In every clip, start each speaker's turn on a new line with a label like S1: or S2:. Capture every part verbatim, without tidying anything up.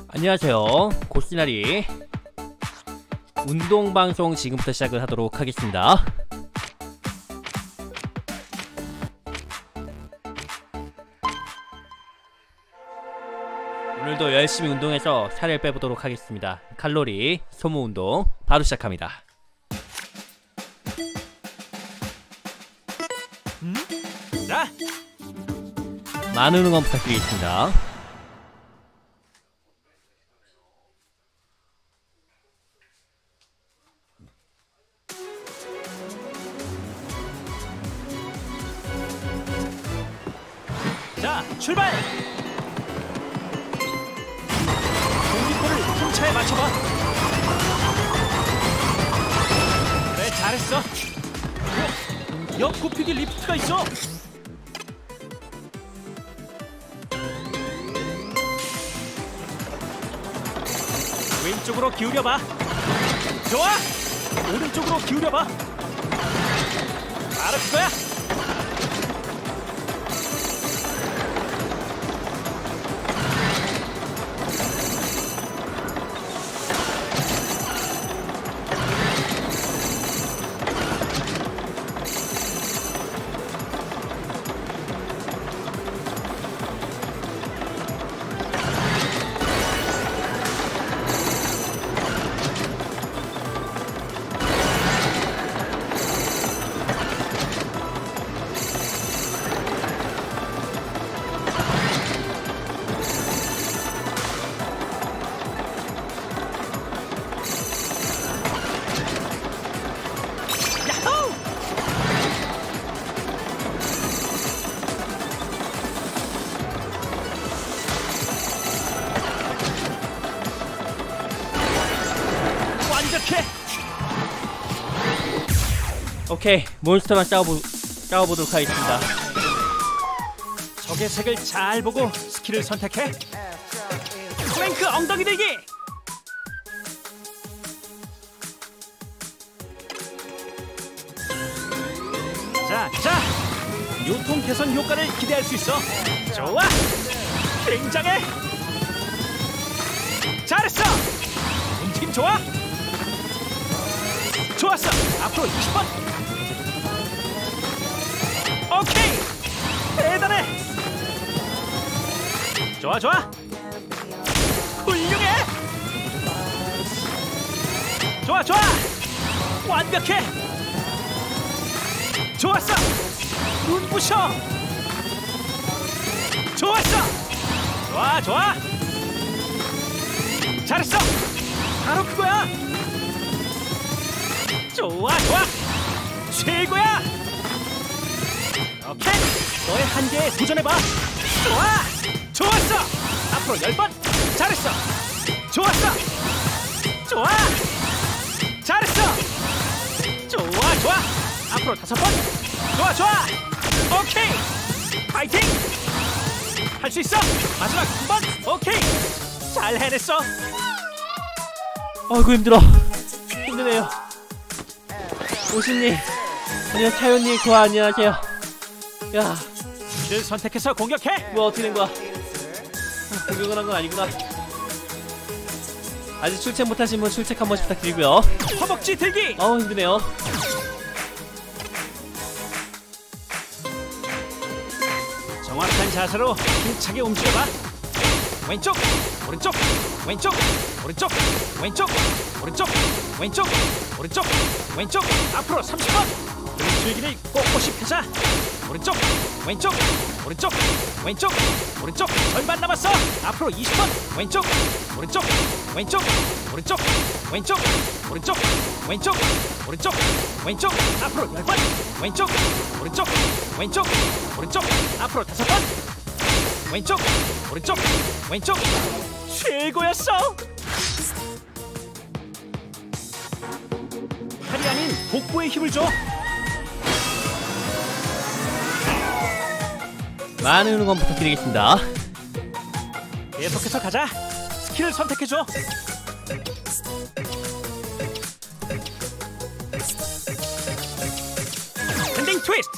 S1: 안녕하세요, 고시나리 운동방송 지금부터 시작을 하도록 하겠습니다. 오늘도 열심히 운동해서 살을 빼보도록 하겠습니다. 칼로리 소모 운동 바로 시작합니다.
S2: 음? 자!
S1: 많은 응원 부탁드리겠습니다.
S2: 자, 출발! 공기포를 풍차에 맞춰봐. 그래, 잘했어. 어? 옆 굽히기 리프트가 있어. 왼쪽으로 기울여봐. 좋아! 오른쪽으로 기울여봐. 바로 그거야.
S1: 오케이, 몬스터만 싸워보, 싸워보도록 하겠습니다.
S2: 적의 색을 잘 보고 스킬을 선택해. 플랭크 엉덩이 들기. 자, 자, 요통 개선 효과를 기대할 수 있어. 좋아, 굉장해. 잘했어. 움직임 좋아. 좋았어. 앞으로 이십 번. 오케이, 대단해. 좋아 좋아, 훌륭해. 좋아 좋아, 완벽해. 좋았어. 눈부셔. 좋았어. 좋아 좋아, 잘했어. 바로 그거야. 좋아 좋아, 최고야. 오케이, 너의 한계에 도전해봐. 좋아, 좋았어. 앞으로 열 번. 잘했어. 좋았어. 좋아, 잘했어. 좋아 좋아, 앞으로 다섯 번. 좋아 좋아, 오케이. 파이팅. 할 수 있어. 마지막 한 번. 오케이, 잘 해냈어.
S1: 아이고 힘들어. 힘드네요. 오신님, 안녕. 차윤님, 고아 안녕하세요. 야,
S2: 를 선택해서 공격해.
S1: 뭐 어떻게 된 거야? 아, 공격을 한 건 아니구나. 아직 출첵 못하신 분 출첵 한 번씩 부탁드리고요.
S2: 허벅지 들기.
S1: 어우 힘드네요.
S2: 정확한 자세로 힘차게 움직여봐. 왼쪽, 오른쪽, 왼쪽, 오른쪽, 왼쪽, 오른쪽, 왼쪽, 오른쪽, 왼쪽. 앞으로 삼십 번. 줄기를 꼿꼿이 펴자. 오른쪽, 왼쪽, 오른쪽, 왼쪽, 오른쪽. 절반 남았어. 앞으로 이십 번. 왼쪽, 오른쪽, 왼쪽, 오른쪽, 왼쪽, 오른쪽, 왼쪽, 오른쪽, 왼쪽. 앞으로 열 번. 왼쪽, 오른쪽, 왼쪽, 오른쪽. 앞으로 다섯 번. 왼쪽, 오른쪽, 왼쪽. 최고였어. 팔이 아닌 복부에 힘을 줘.
S1: 많은 응원 부탁드리겠습니다.
S2: 계속해서 가자. 스킬을 선택해줘. 스탠딩 트위스트.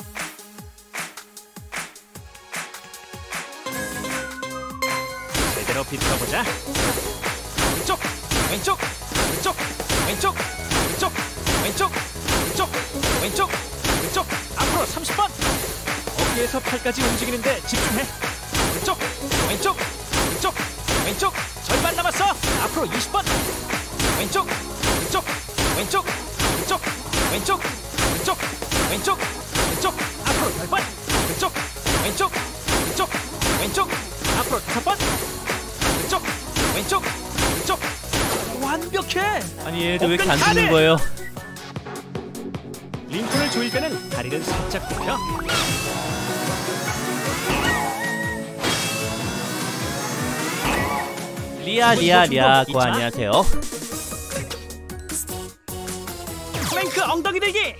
S2: 제대로 바로 비틀어보자. 왼쪽, 왼쪽, 왼쪽, 왼쪽, 왼쪽, 왼쪽, 왼쪽, 왼쪽, 왼쪽. 앞으로 삼십 번. 어깨에서 팔까지 움직이는데 집중해. 왼쪽, 왼쪽, 왼쪽, 왼쪽. 절반 남았어. 앞으로 이십 번. 왼쪽, 왼쪽, 왼쪽, 왼쪽, 왼쪽, 왼쪽, 왼쪽, 왼쪽. 앞으로 열 번. 왼쪽, 왼쪽, 왼쪽, 왼쪽. 앞으로 다섯 번. 왼쪽, 왼쪽, 왼쪽. 완벽해.
S1: 아니 얘들 왜 이렇게 안 죽는 거예요?
S2: 링콘을 조일 때는 다리를 살짝 굽혀.
S1: 리아 리아 리아 고 안녕하세요.
S2: 플랭크 엉덩이 들기.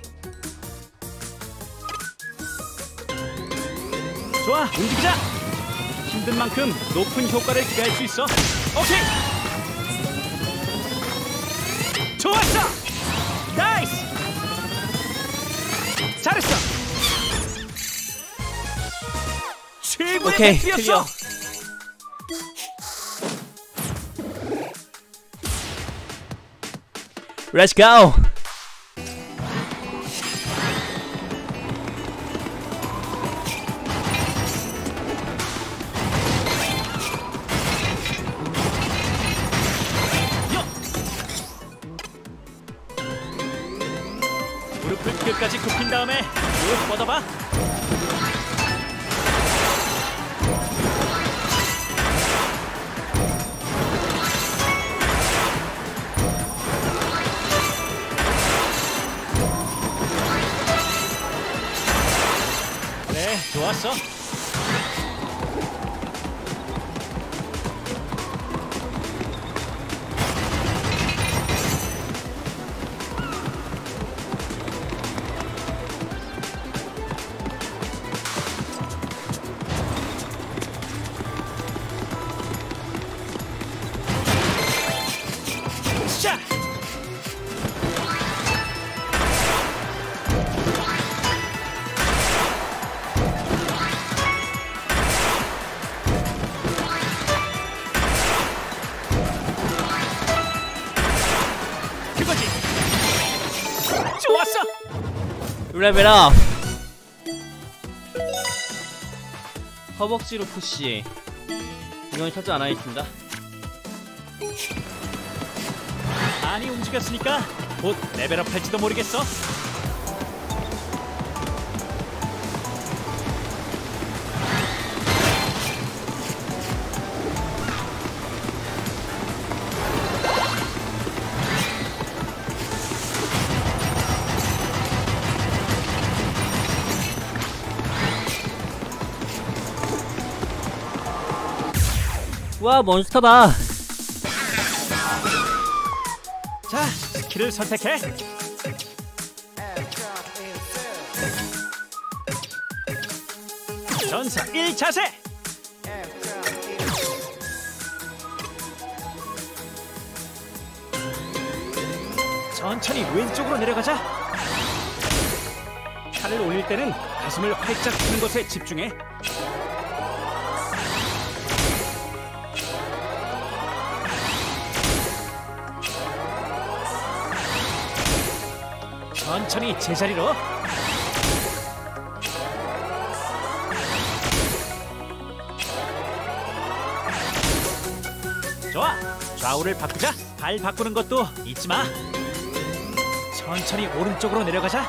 S2: 좋아, 움직이자. 힘든 만큼 높은 효과를 기대할 수 있어. 오케이. 좋았어. 나이스. 잘했어. 최고의
S1: 오케이,
S2: 배틀이었어.
S1: Let's go.
S2: 무릎을 끝까지 굽힌 다음에 쭉 뻗어봐. 그래, 좋았어. 자. 그거지. 좋았어.
S1: 레벨업. 허벅지로 푸시. 이건 설정 안 하겠습니다.
S2: 많이 움직였으니까 곧 레벨업 할지도 모르겠어.
S1: 와 몬스터다.
S2: 자, 스킬을 선택해. 전사 일 자세. 천천히 왼쪽으로 내려가자. 팔을 올릴 때는 가슴을 활짝 펴는 것에 집중해. 천천히 제자리로. 좋아, 좌우를 바꾸자. 발 바꾸는 것도 잊지 마. 천천히 오른쪽으로 내려가자.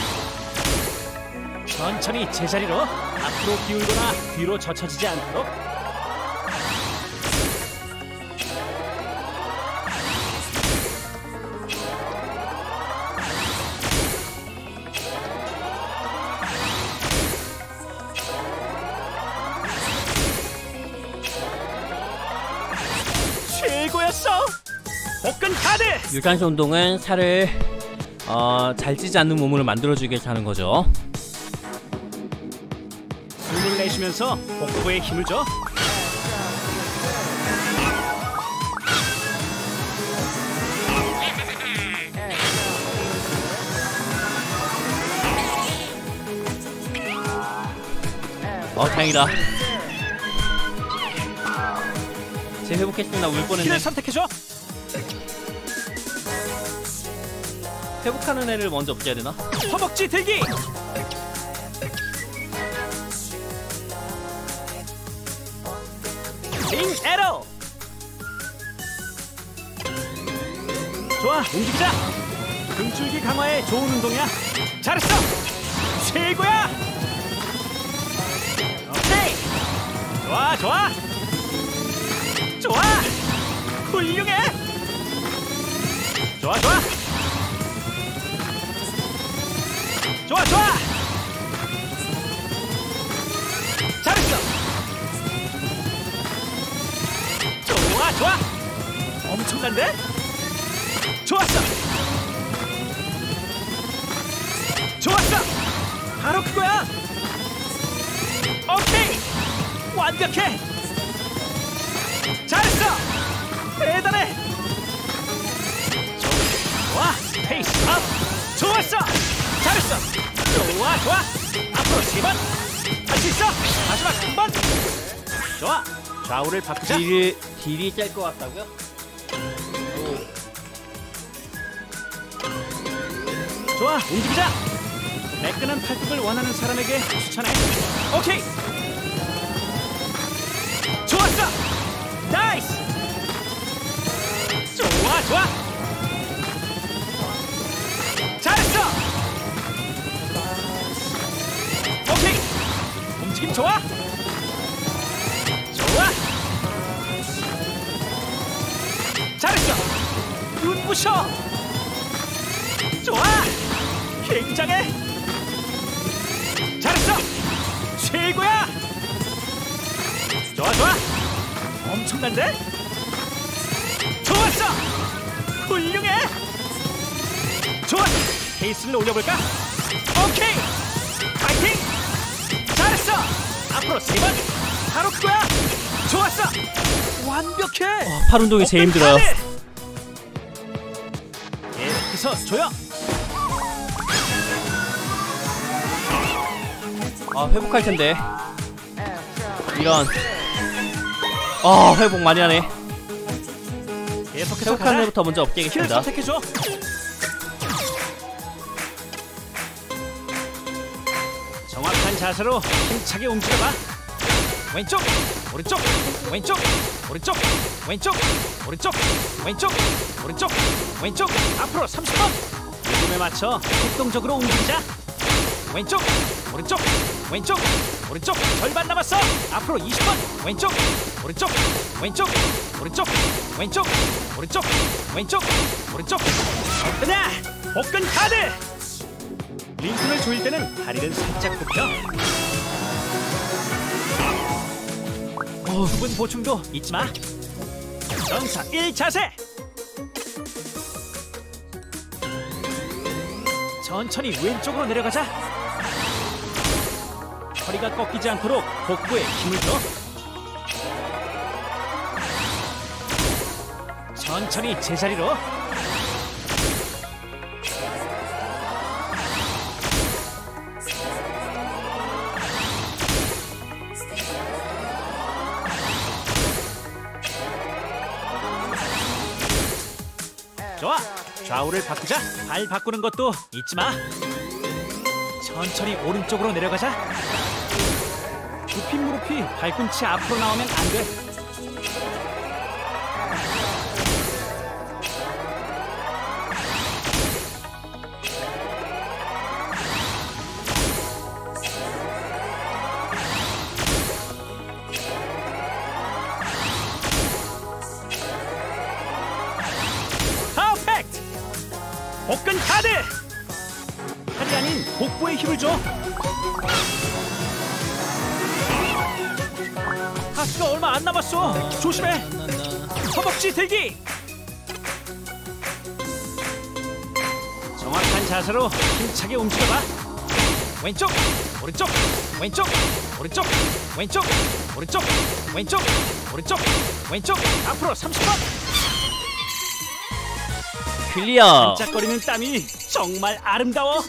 S2: 천천히 제자리로. 앞으로 기울거나 뒤로 젖혀지지 않도록. 최고였어. 복근 카드.
S1: 유산소 운동은 살을 어, 잘 찌지 않는 몸으로 만들어주기 위해서 하는 거죠.
S2: 숨을 내쉬면서 복부에 힘을 줘.
S1: 어 다행이다. 제 회복했으면 나 울 뻔했네.
S2: 키를 선택해줘.
S1: 회복하는 애를 먼저 없애야 되나?
S2: 허벅지 들기. 링 에러. 좋아, 움직이자. 등줄기 강화에 좋은 운동이야. 잘했어. 최고야. 오케이. 좋아, 좋아. 좋아. 훌륭해. 좋아, 좋아. 좋아, 좋아. 잘했어. 좋아, 좋아. 엄청난데? 좋았어. 좋았어. 바로 그거야. 오케이. 완벽해. 잘했어. 대단해. 좋아. 페이스 업. 좋았어. 잘했어. 좋아, 좋아. 앞으로 세 번. 할 수 있어. 마지막 한 번. 좋아. 좌우를 바꾸자.
S1: 딜이 딜이 짤 것 같다고요?
S2: 좋아, 움직이자. 매끈한 팔뚝을 원하는 사람에게 추천해. 오케이. 좋았어. 나이스. 좋아, 좋아. 잘했어. 오케이. 움직임 좋아. 좋아. 잘했어. 눈부셔. 좋아. 굉장해. 잘했어. 최고야. 좋아, 좋아. 엄청난데? 좋았어. 훌륭해. 좋았어. 페이스를 올려볼까? 오케이. 파이팅. 잘했어. 앞으로 세 번. 바로 그거야. 좋았어. 완벽해.
S1: 어, 팔 운동이 제일 힘들어요.
S2: 계속해서 조여.
S1: 아, 회복할 텐데. 이런. 아, 회복 많이 하네.
S2: 계속해서
S1: 회복하는
S2: 가자.
S1: 애부터 먼저
S2: 키를
S1: 없애겠습니다.
S2: 선택해줘. 정확한 자세로 힘차게 움직여봐. 왼쪽, 오른쪽, 왼쪽, 오른쪽, 왼쪽, 오른쪽, 왼쪽, 오른쪽, 왼쪽. 앞으로 삼십 번. 리듬에 맞춰 활동적으로 움직이자. 왼쪽, 오른쪽, 왼쪽, 오른쪽. 절반 남았어. 앞으로 이십 번. 왼쪽, 오른쪽, 왼쪽, 오른쪽, 왼쪽, 오른쪽, 왼쪽, 오른쪽. 어떠냐? 복근 카드. 링크를 조일 때는 다리를 살짝 굽혀. 어, 수분 보충도 잊지 마. 전사 일 자세. 천천히 왼쪽으로 내려가자. 허리가 꺾이지 않도록 복부에 힘을 줘. 천천히 제자리로. 좋아. 좌우를 바꾸자. 발 바꾸는 것도 잊지 마. 천천히 오른쪽으로 내려가자. 굽힌 무릎이 발꿈치 앞으로 나오면 안 돼. 퍼펙트! 복근 카드! 팔이 아닌 복부에 힘을 줘. 가스가 얼마 안 남았어. 조심해. 허벅지 들기. 정확한 자세로 힘차게 움직여봐. 왼쪽, 오른쪽, 왼쪽, 오른쪽, 왼쪽, 오른쪽, 왼쪽, 오른쪽, 왼쪽. 앞으로 삼십 번.
S1: 클리어.
S2: 반짝거리는 땀이 정말 아름다워.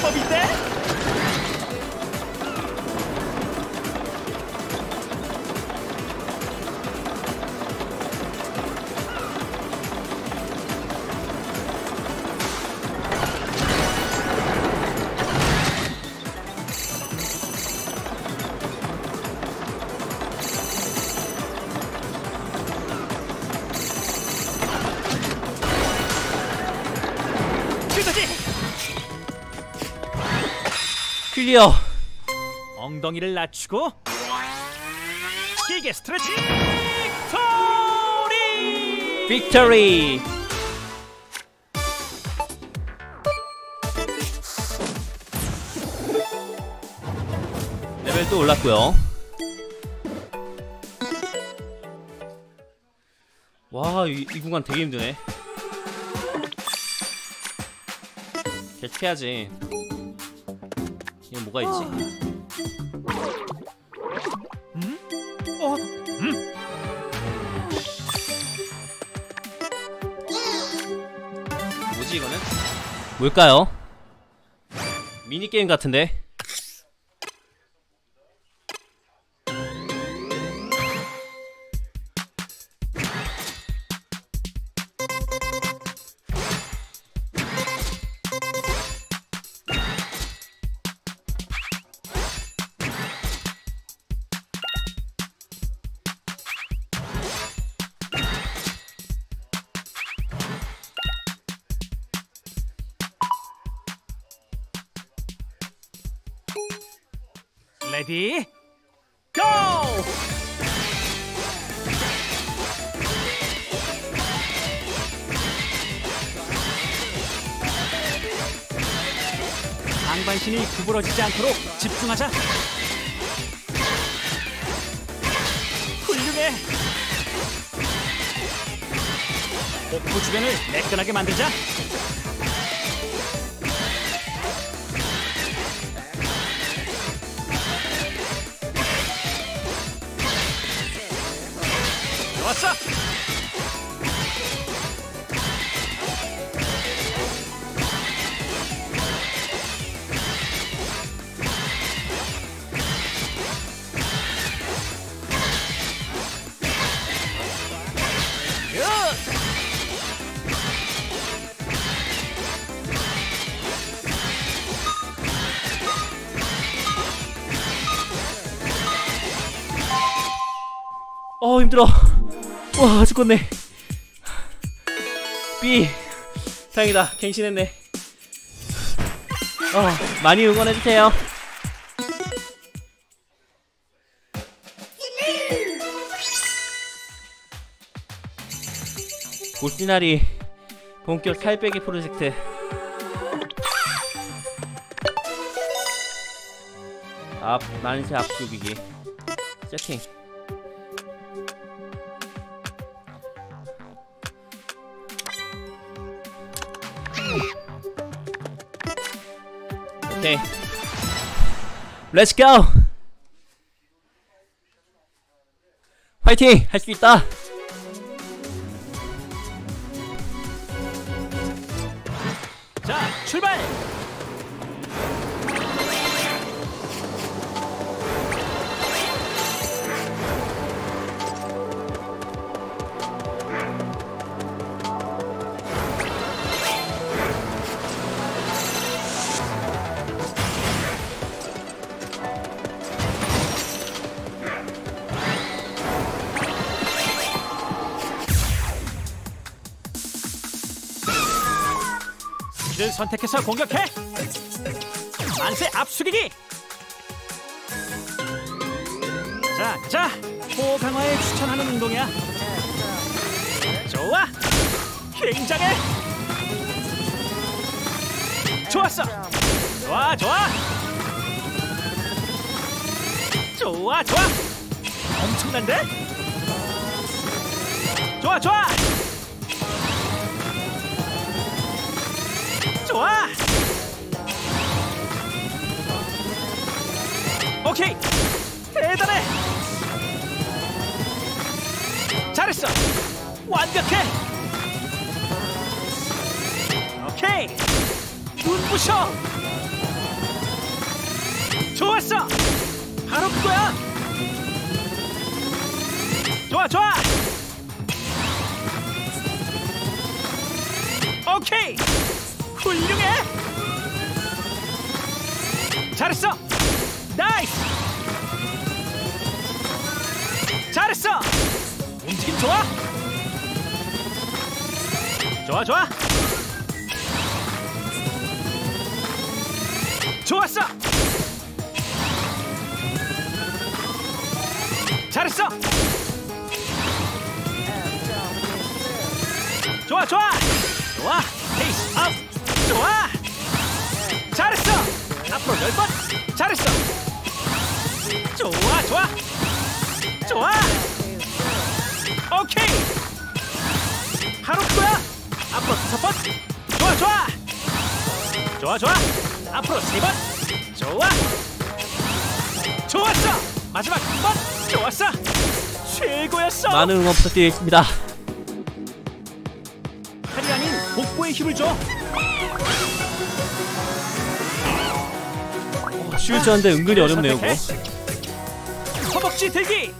S2: 비법인데?
S1: 클리어.
S2: 엉덩이를 낮추고 길게 스트레칭. 빅토리!
S1: 빅토리. 레벨도 올랐고요. 와, 이, 이 구간 되게 힘드네. 계속 해야지. 이건 뭐가 있지?
S2: 음? 어? 음?
S1: 뭐지 이거는? 뭘까요? 미니게임 같은데?
S2: 레디 고! 상반신이 구부러지지 않도록 집중하자. 훌륭해. 복부 주변을 매끈하게 만들자. 좋았어.
S1: 어, 힘들어. 와, 죽겠네. B. 다행이다. 갱신했네. 어, 많이 응원해주세요. 보시나리 본격 살 빼기 프로젝트. 앞 만세 압축이기 세팅. 오케이, 렛츠 고! 화이팅! 할 수 있다!
S2: 자, 출발! 를 선택해서 공격해! 만세 압수기기! 자, 자! 호흡 강화에 추천하는 운동이야. 좋아! 굉장해! 좋았어! 좋아, 좋아! 좋아, 좋아! 엄청난데? 좋아, 좋아! 좋아! 오케이! 대단해! 잘했어! 완벽해! 오케이! 눈부셔! 좋았어. 바로 그거야. 좋아 좋아. 오케이. 훌륭해. 잘했어. 나이스. 잘했어. 움직임 좋아. 좋아 좋아. 좋았어. 잘했어. 좋아 좋아. 좋아. 페이스 업. 좋아. 잘했어. 앞으로 열 번. 잘했어. 좋아 좋아. 좋아. 오케이. 바로 그거야. 앞으로 다섯 번. 좋아 좋아. 좋아 좋아. 앞으로 세 번. 좋아. 좋았어. 마지막 한 번. 좋았어. 최고였어.
S1: 많은 응원 부탁드리겠습니다.
S2: 팔이 아닌 복부에 힘을 줘.
S1: 쉬울 줄 알았는데 은근히 어렵네요 이거.
S2: 허벅지 들기.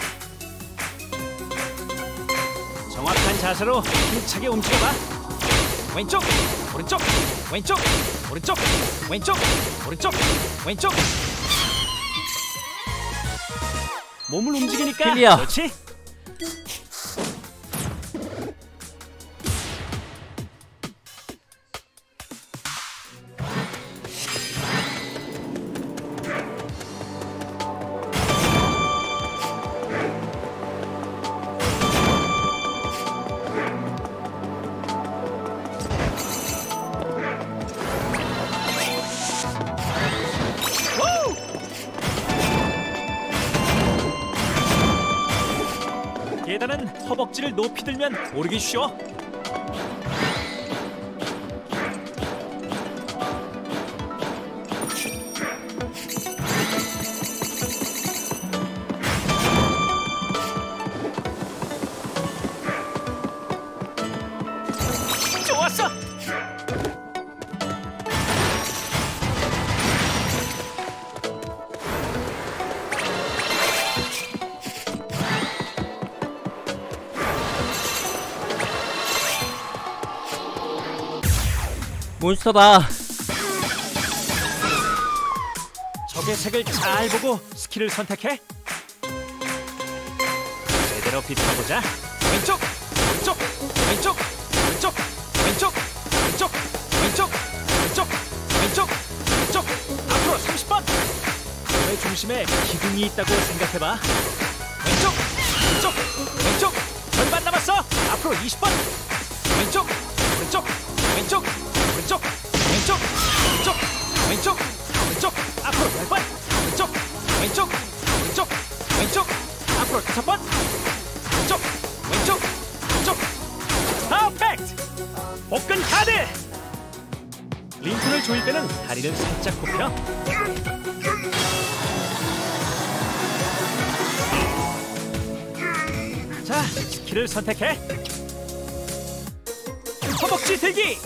S2: 정확한 자세로 힘차게 움직여봐. 왼쪽 오른쪽 왼쪽 오른쪽 왼쪽 오른쪽 왼쪽. 몸을 움직이니까
S1: 클리어.
S2: 그렇지. 계단은 허벅지를 높이 들면 오르기 쉬워. 좋았어.
S1: 몬스터다.
S2: 적의 색을 잘 보고 스킬을 선택해. 제대로 비춰보자. 왼쪽, 오른쪽, 왼쪽, 오른쪽, 왼쪽, 왼쪽, 왼쪽, 왼쪽, 왼쪽, 왼쪽. 앞으로 삼십 번. 몸의 중심에 기둥이 있다고 생각해봐. 왼쪽, 왼쪽, 왼쪽. 절반 남았어. 앞으로 이십 번. 왼쪽, 오른쪽, 왼쪽, 오른쪽, 왼쪽, 오른쪽, 왼쪽, 오른쪽. 앞으로 열 번. 왼쪽, 왼쪽, 오른쪽, 왼쪽. 앞으로 다섯 번. 왼쪽, 왼쪽, 왼쪽. 퍼펙트. 복근 카드. 링크를 조일 때는 다리를 살짝 굽혀. 자, 스킬을 선택해. 허벅지 들기.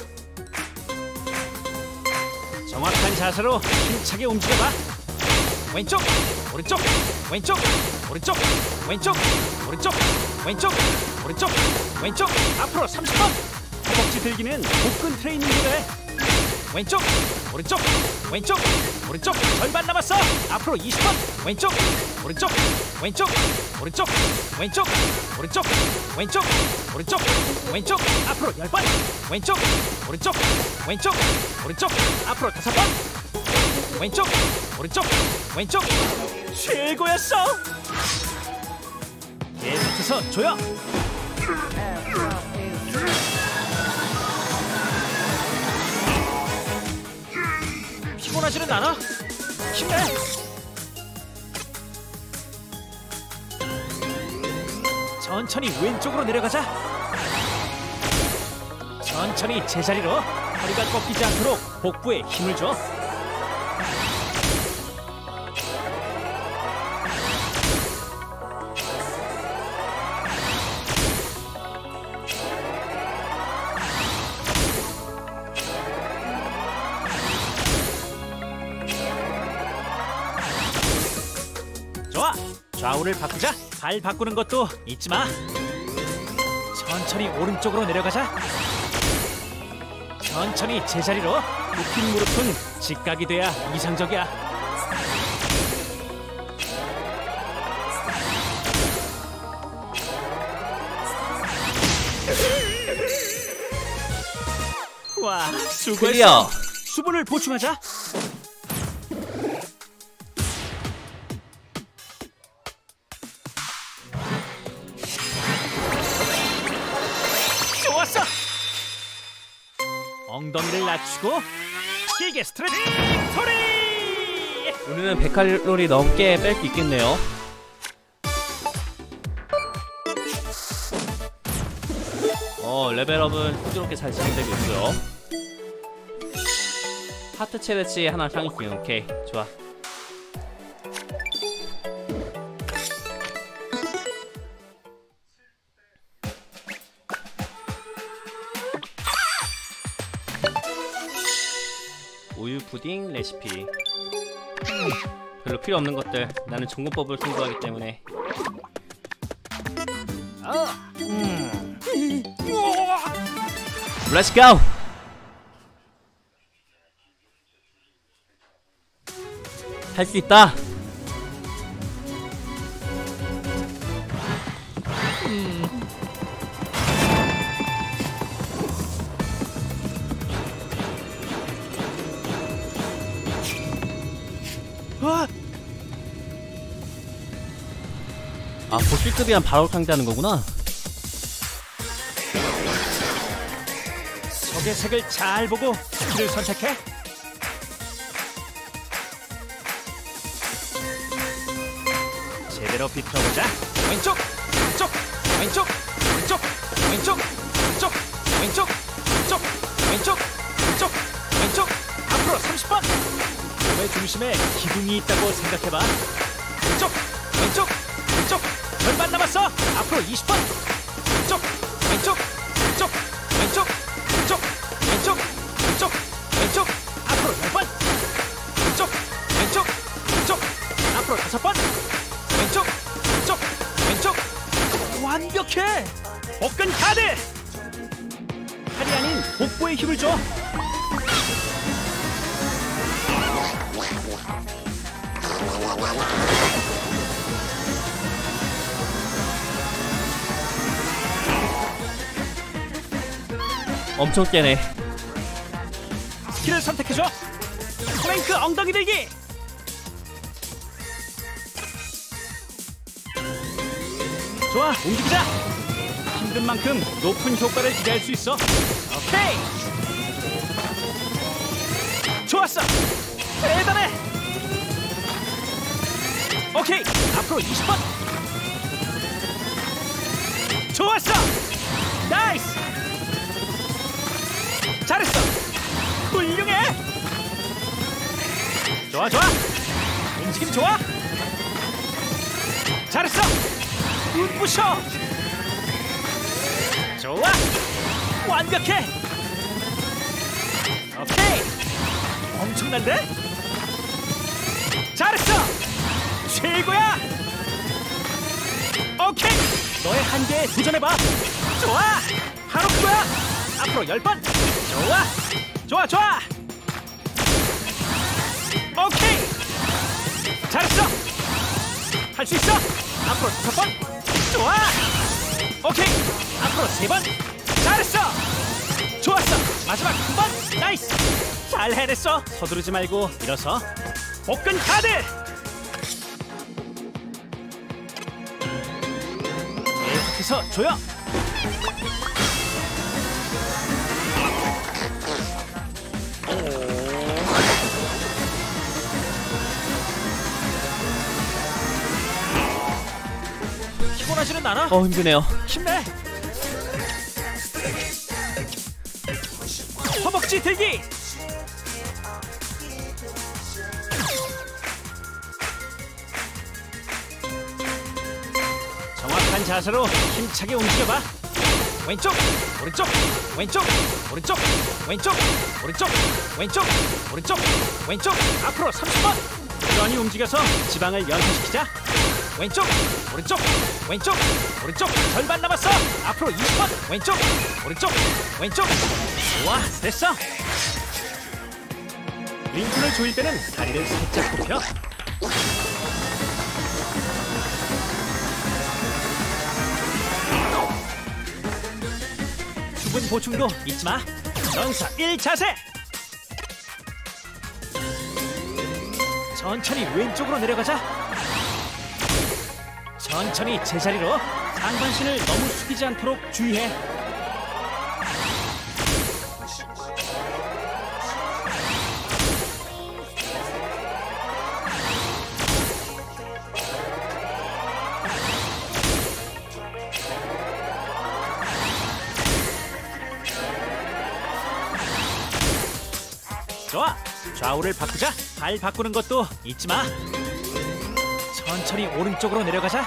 S2: 정확한 자세로 힘차게 움직여봐. 왼쪽, 오른쪽, 왼쪽, 오른쪽, 왼쪽, 오른쪽, 왼쪽, 오른쪽, 왼쪽. 앞으로 삼십 번. 허벅지 들기는 복근 트레이닝으로 해. 왼쪽, 오른쪽, 왼쪽, 오른쪽. 절반 남았어. 앞으로 이십 번. 왼쪽, 오른쪽, 왼쪽, 오른쪽, 왼쪽, 오른쪽, 왼쪽, 오른쪽, 왼쪽. 앞으로 열 번. 왼쪽, 오른쪽, 왼쪽, 오른쪽. 앞으로 다섯 번. 왼쪽, 오른쪽, 왼쪽. 최고였어. 계속해서 조여. 피곤하지는 않아? 힘내. 천천히 왼쪽으로 내려가자. 천천히 제자리로. 허리가 꺾이지 않도록 복부에 힘을 줘. 좌우를 바꾸자. 발 바꾸는 것도 잊지 마. 천천히 오른쪽으로 내려가자. 천천히 제자리로. 굽힌 무릎은 직각이 돼야 이상적이야. 와, 수고했어.
S1: 클리어.
S2: 수분을 보충하자. 좋았어. 엉덩이를 낮추고 길게 스트레치. 소리.
S1: 오늘은 백 칼로리 넘게 뺄 수 있겠네요. 어, 레벨업은 부드럽게 잘 진행되고 있어요. 하트 체르치 하나 상했어요. 오케이, 좋아. 우유 푸딩 레시피. 별로 필요 없는 것들. 나는 전공법을 승부하기 때문에. Let's go. 할 수 있다.
S2: 와,
S1: 아, 보스급이랑 바로 상대하는 거구나.
S2: 적의 색을 잘 보고 스킬을 선택해. 제대로 비틀어보자. 왼쪽, 왼쪽, 왼쪽, 왼쪽, 왼쪽, 왼쪽, 왼쪽, 왼쪽, 왼쪽, 왼쪽, 왼쪽. 앞으로 삼십 번. 몸의 중심에 기둥이 있다고 생각해봐. 왼쪽, 왼쪽, 왼쪽. 절반 남았어. 앞으로 이십 번. 왼쪽, 왼쪽, 왼쪽, 왼쪽, 왼쪽, 왼쪽, 왼쪽, 왼쪽. 앞으로 열 번. 왼쪽, 왼쪽, 왼쪽. 앞으로 다섯 번. 왼쪽, 왼쪽, 왼쪽. 완벽해. 복근 카드. 팔이 아닌 복부에 힘을 줘.
S1: 엄청 깨네.
S2: 스킬을 선택해줘. 플랭크 엉덩이 들기. 좋아, 움직이자. 힘든 만큼 높은 효과를 기대할 수 있어. 오케이. 좋았어. 대단해. 오케이. 앞으로 이십 번. 좋았어. 나이스. 잘했어. 훌륭해. 좋아, 좋아. 움직임 좋아. 잘했어. 눈부셔. 좋아. 완벽해. 오케이. 엄청난데? 잘했어. 최고야. 오케이. 너의 한계에 도전해봐. 좋아. 바로 그거야. 앞으로 열 번. 좋아. 좋아, 좋아. 오케이. 잘했어. 할 수 있어. 앞으로 다섯 번. 좋아. 오케이. 앞으로 세 번. 잘했어. 좋았어. 마지막 한 번. 나이스. 잘 해냈어. 서두르지 말고 일어서. 복근 카드. 계속해서 조여. 피곤하지는 않아?
S1: 어, 힘드네요.
S2: 힘내. 허벅지 들기. 정확한 자세로 힘차게 움직여봐. 왼쪽, 오른쪽, 왼쪽, 오른쪽, 왼쪽, 오른쪽, 왼쪽, 오른쪽, 왼쪽. 앞으로 삼십 번. 부지런히 움직여서 지방을 연소시키자. 왼쪽 오른쪽 왼쪽 오른쪽 절반 남았어. 앞으로 이십 번 왼쪽 오른쪽 왼쪽. 좋아, 됐어. 링크를 조일 때는 다리를 살짝 굽혀. 수분 보충도 잊지 마. 전사 일 자세. 천천히 왼쪽으로 내려가자. 천천히 제자리로. 상반신을 너무 숙이지 않도록 주의해. 좋아, 좌우를 바꾸자. 발 바꾸는 것도 잊지 마. 천천히 오른쪽으로 내려가자.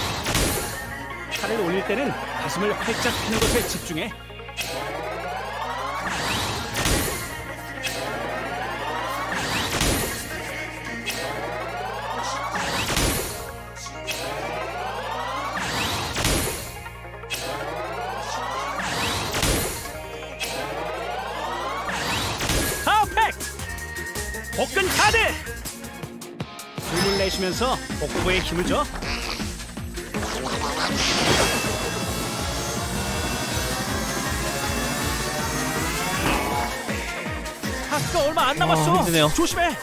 S2: 팔을 올릴 때는 가슴을 활짝 펴는 것에 집중해. 복근 카드! 숨을 내쉬면서 복부에 힘을 줘. 하스가 얼마 안 남았어.
S1: 어, 힘드네요.
S2: 조심해.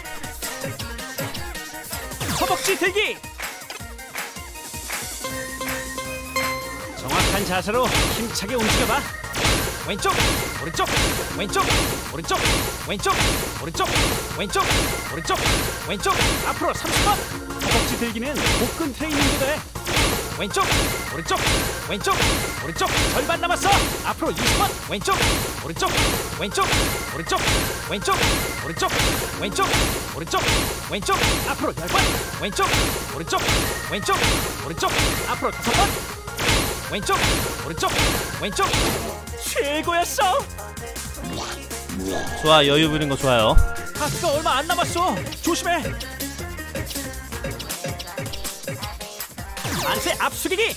S2: 허벅지 들기. 정확한 자세로 힘차게 움직여봐. 왼쪽 오른쪽 왼쪽 오른쪽 왼쪽 오른쪽 왼쪽 오른쪽 왼쪽. 앞으로 삼십 번. 허벅지 들기는 복근 트레이닝도 돼. 왼쪽 오른쪽 왼쪽 오른쪽 절반 남았어. 앞으로 이십 번. 왼쪽 오른쪽 왼쪽 오른쪽 왼쪽 오른쪽 왼쪽 오른쪽 왼쪽. 앞으로 열 번. 왼쪽 오른쪽 왼쪽 오른쪽. 앞으로 다섯 번. 왼쪽 오른쪽 왼쪽. 최고였어.
S1: 좋아, 여유 부리는 거 좋아요.
S2: 하스가 얼마 안 남았어. 조심해. 만세 앞숙이기.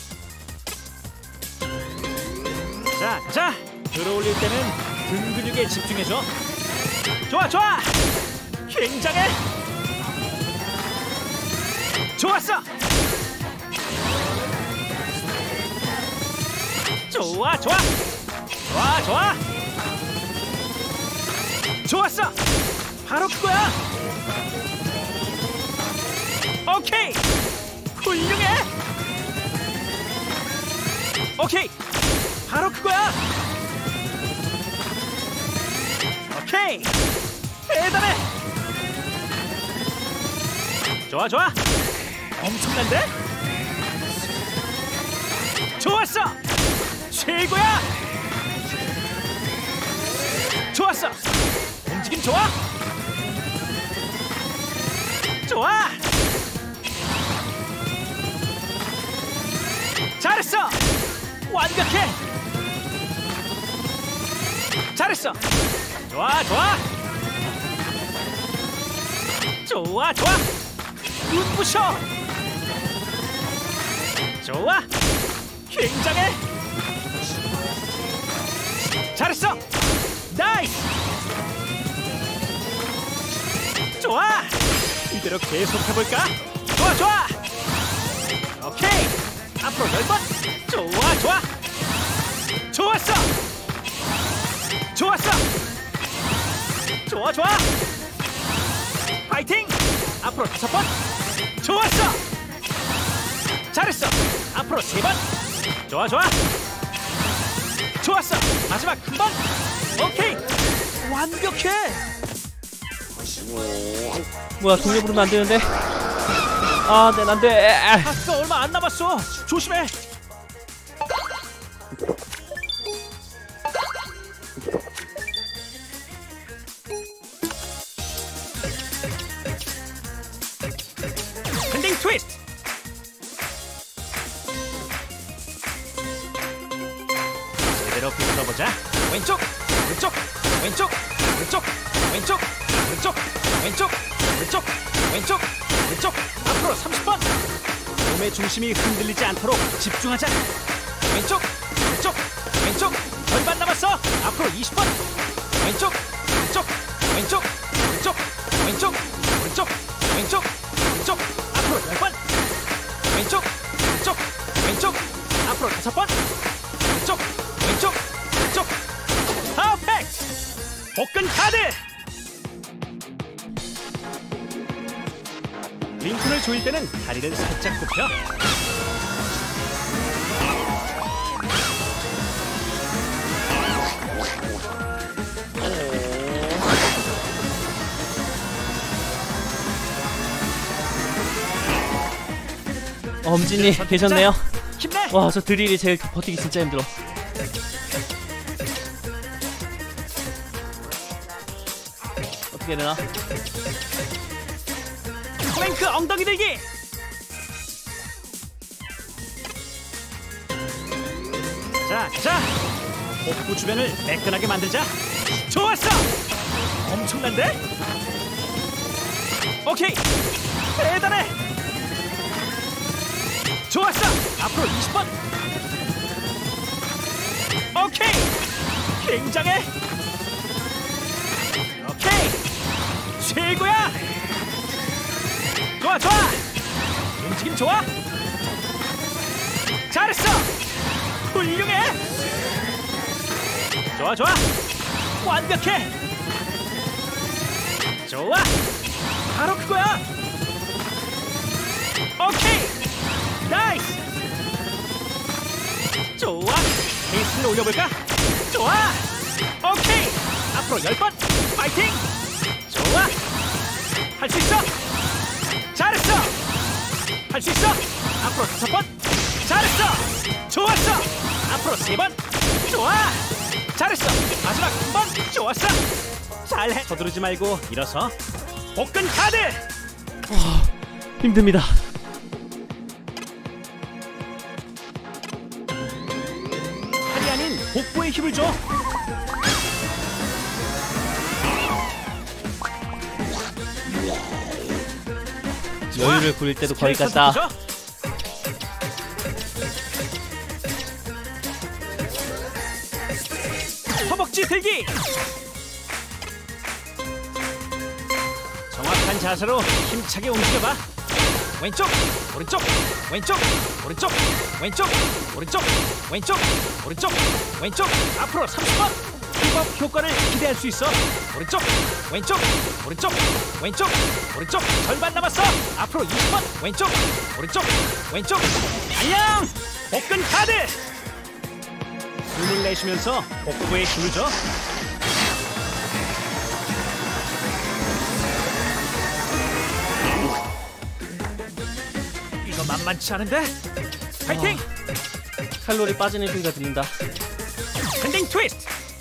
S2: 자, 자. 들어올릴 때는 등 근육에 집중해줘. 좋아, 좋아. 굉장해. 좋았어. 좋아, 좋아. 좋아, 좋아. 좋았어. 바로 그거야. 오케이. 훌륭해. 오케이. 바로 그거야. 오케이. 대단해. 좋아, 좋아. 엄청난데? 좋았어. 최고야. 좋았어. 움직임 좋아. 좋아. 잘했어. 완벽해. 잘했어. 좋아, 좋아. 좋아, 좋아. 눈부셔. 좋아. 굉장해. 잘했어. 나이스. 좋아. 이대로 계속 해볼까? 좋아, 좋아. 오케이. 앞으로 열 번. 좋아, 좋아. 좋았어. 좋았어. 좋아, 좋아. 파이팅. 앞으로 다섯 번. 좋았어. 잘했어. 앞으로 세 번. 좋아, 좋아. 좋았어. 마지막 한 번. 오케이. 완벽해.
S1: 뭐야, 동료 부르면 안 되는데. 아, 네, 안 돼.
S2: 하스가 얼마 안 남았어. 조심해. 스탠딩 트위스트. 제대로 비틀어보자. 왼쪽 오른쪽 왼쪽 오른쪽 왼쪽 오른쪽 왼쪽 오른쪽 왼쪽 오른쪽. 앞으로 삼십 번. 몸의 중심이 흔들리지 않도록 집중하자. 왼쪽, 왼쪽, 왼쪽. 절반 남았어. 앞으로 이십 번. 왼쪽, 왼쪽, 왼쪽, 왼쪽, 왼쪽, 오른쪽, 왼쪽, 왼쪽. 앞으로 열 번. 왼쪽, 왼쪽, 왼쪽. 앞으로 다섯 번. 왼쪽, 왼쪽, 왼쪽. 퍼펙트. 복근 카드. 링콘을 조일 때는 다리를 살짝 굽혀.
S1: 어, 엄진이 계셨네요.
S2: 힘내.
S1: 와, 저 드릴이 제일 버티기 진짜 힘들어. 어떻게 되나?
S2: 플랭크 엉덩이 들기. 자, 자. 복부 주변을 매끈하게 만들자. 좋았어. 엄청난데? 오케이. 대단해. 좋았어. 앞으로 이십 번. 오케이. 굉장해. 오케이. 최고야. 좋아, 좋아. 움직임 좋아. 잘했어. 훌륭해. 좋아, 좋아. 완벽해. 좋아. 바로 그거야. 오케이. 나이스. 좋아. 페이스를 올려볼까? 좋아. 오케이. 앞으로 열 번. 파이팅. 좋아. 할 수 있어. 잘했어. 할 수 있어. 앞으로 다섯 번. 잘했어. 좋았어. 앞으로 세 번. 좋아. 잘했어. 마지막 한 번. 좋았어. 잘해. 서두르지 말고 일어서. 복근 카드.
S1: 와, 힘듭니다.
S2: 팔이 아닌 복부에 힘을 줘.
S1: 여유를 부릴 때도 거의 갔다.
S2: 허벅지 들기. 정확한 자세로 힘차게 움직여봐. 왼쪽, 오른쪽, 왼쪽, 오른쪽, 왼쪽, 오른쪽, 왼쪽, 오른쪽, 왼쪽. 앞으로 삼십 번. 힙업 효과를 기대할 수 있어. 오른쪽, 왼쪽, 오른쪽, 왼쪽, 오른쪽. 절반 남았어. 앞으로 이십 번. 왼쪽, 오른쪽, 왼쪽. 안녕. 복근 카드. 숨을 내쉬면서 복부에 힘을 줘. 이거 만만치 않은데? 파이팅!
S1: 칼로리 빠지는 소리가 들린다.
S2: 스탠딩 트위스트!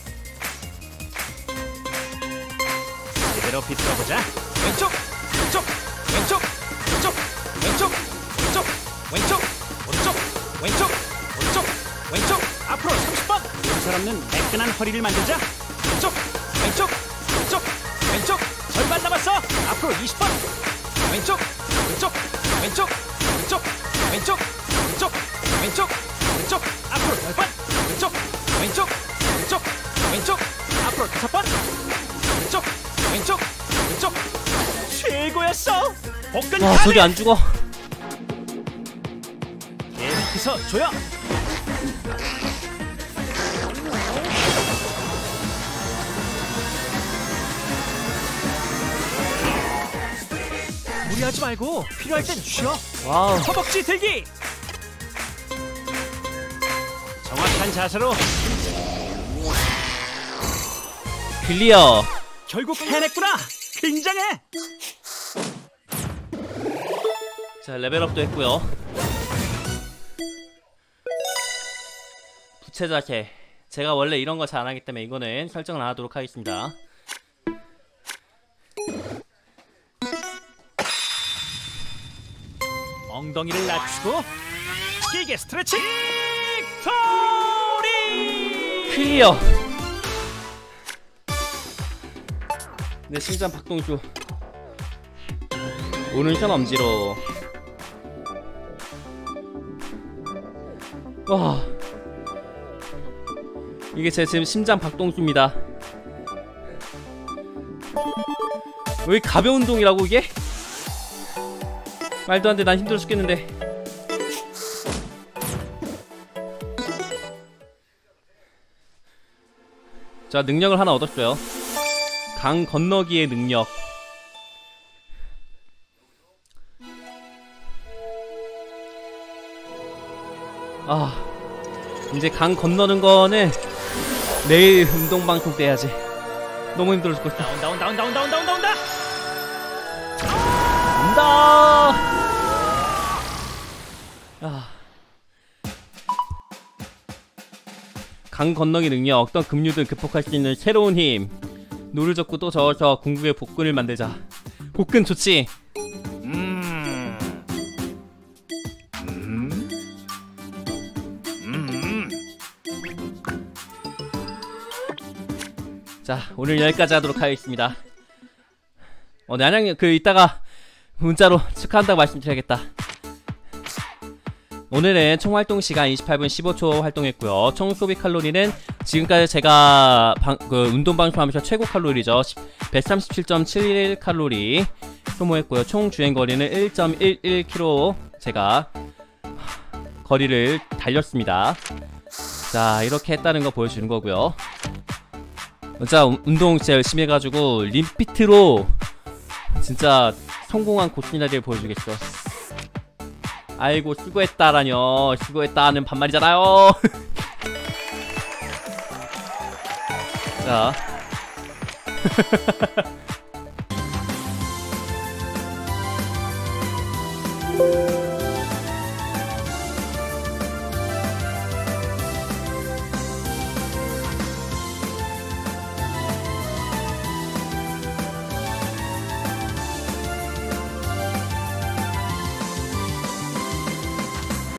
S2: 제대로 비틀어보자. 왼쪽, 왼쪽, 왼쪽, 왼쪽, 왼쪽, 왼쪽, 왼쪽, 오른쪽, 왼쪽, 오른쪽, 왼쪽. 앞으로 삼십 번. 상관없는 매끈한 허리를 만들자. 왼쪽, 왼쪽, 왼쪽, 왼쪽. 절반 남았어. 앞으로 이십 번. 왼쪽, 왼쪽, 왼쪽, 왼쪽, 왼쪽, 왼쪽, 왼쪽, 왼쪽. 앞으로 열 번. 왼쪽, 왼쪽, 왼쪽, 왼쪽. 앞으로 다섯 번. 왼쪽, 왼쪽, 왼쪽. 최고였어. 복근
S1: 와,
S2: 카드.
S1: 저기 안 죽어.
S2: 계속해서 조여. 무리하지 말고 필요할 땐 쉬어.
S1: 와우.
S2: 허벅지 들기. 정확한 자세로.
S1: 클리어.
S2: 결국 해냈구나. 굉장해.
S1: 자, 레벨업도 했고요. 부채 자세. 제가 원래 이런 거 잘 안 하기 때문에 이거는 설정을 안 하도록 하겠습니다.
S2: 엉덩이를 낮추고 길게 스트레칭. 빅토리.
S1: 클리어. 내 심장 박동 중. 오른손 엄지로 와, 이게 제 지금 심장 박동수입니다. 왜 가벼운 운동이라고 이게? 말도 안 돼. 난 힘들어 죽겠는데. 자, 능력을 하나 얻었어요. 강 건너기의 능력. 아, 이제 강 건너는 거는 내일 운동방송 때 해야지. 너무 힘들어 죽겠다.
S2: 온다 온다 온다 온다 온다 온다 온다.
S1: 온다. 아. 강 건너기 능력. 어떤 급류든 극복할 수 있는 새로운 힘. 노를 젓고 또 저어서 궁극의 복근을 만들자. 복근 좋지?
S2: 음. 음. 음.
S1: 자, 오늘 여기까지 하도록 하겠습니다. 어, 나냥 그 이따가 문자로 축하한다고 말씀드려야겠다. 오늘은 총 활동 시간 이십팔 분 십오 초 활동했고요. 총 소비 칼로리는 지금까지 제가 방, 그 운동 방송하면서 최고 칼로리죠. 백삼십칠 점 칠일 칼로리 소모했고요. 총 주행 거리는 일 점 일일 킬로미터 제가 거리를 달렸습니다. 자, 이렇게 했다는 거 보여주는 거고요. 진짜 운동 진짜 열심히 해가지고 림피트로 진짜 성공한 고스나리를 보여주겠어. 아이고, 수고했다라뇨. 수고했다는 반말이잖아요. 자